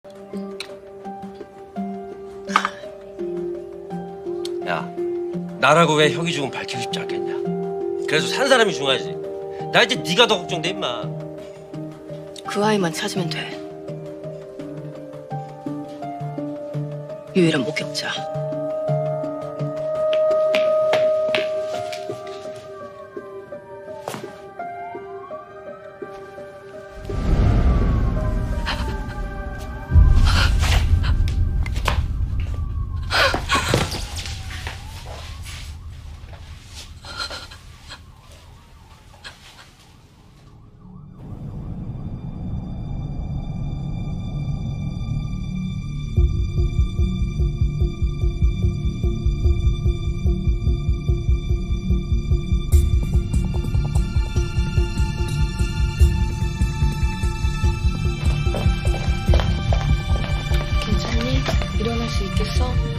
야, 나라고 왜 혁이 죽음 밝히고 싶지 않겠냐? 그래도 산 사람이 중요하지. 나 이제 네가 더 걱정돼 임마. 그 아이만 찾으면 돼. 유일한 목격자. 괜찮니? 일어날 수 있겠어?